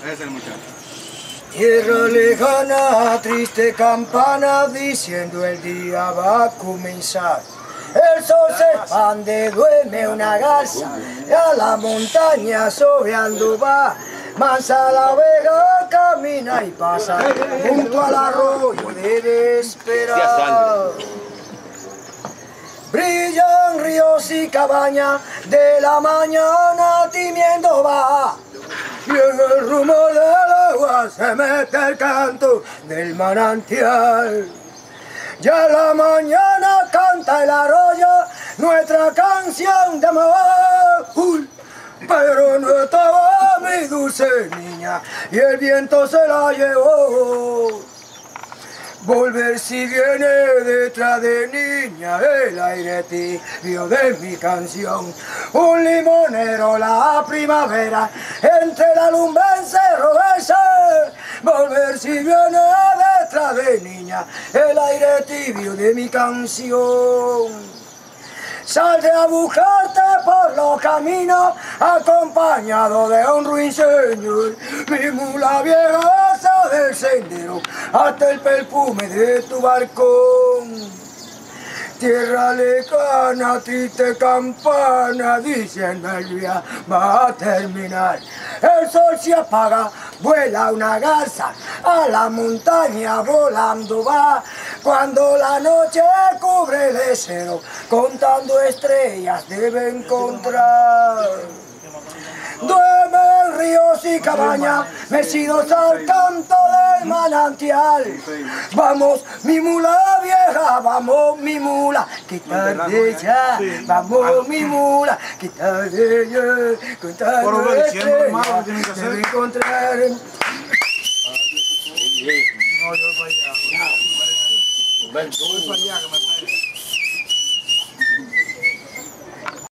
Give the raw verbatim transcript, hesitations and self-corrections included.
Ese es el muchacho. Tierra lejana, triste campana, diciendo el día va a comenzar. El sol se expande, duerme una garza, y a la montaña sobeando va. Mansa la vega camina y pasa, junto al arroyo debe esperar. Brillan ríos y cabañas, de la mañana timiendo va. Y en el rumor del agua se mete el canto del manantial. Ya la mañana canta el arroyo nuestra canción de amor. Uy, pero no estaba mi dulce niña y el viento se la llevó. Volver si viene detrás de niña el aire tibio de mi canción. Un limonero la primavera entre la lumbre encerroverse. Volver si viene detrás de niña el aire tibio de mi canción. Saldré a buscarte por los caminos, acompañado de un ruiseñor. Mi mula vieja sale del sendero hasta el perfume de tu balcón. Tierra lejana, triste campana, diciendo el día va a terminar. El sol se apaga, vuela una garza, a la montaña volando va. Cuando la noche cubre el deseo, contando estrellas debe encontrar. Duermen ríos y cabañas, mecidos al canto del manantial. Vamos, mi mula vieja, vamos, mi mula, que tarde ya. Vamos, mi mula, que tarde ya. Contando estrellas debe encontrar. No, yo voy para allá. Voy para allá.